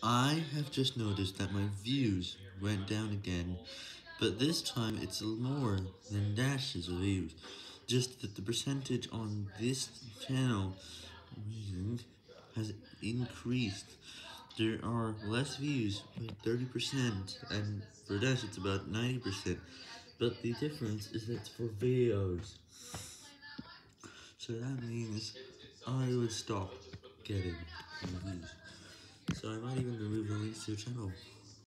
I have just noticed that my views went down again, but this time it's more than dashes of views. Just that the percentage on this channel has increased. There are less views by 30%, and for Dash it's about 90%. But the difference is that it's for videos. So that means I would stop getting views. So I might even remove the links to your channel.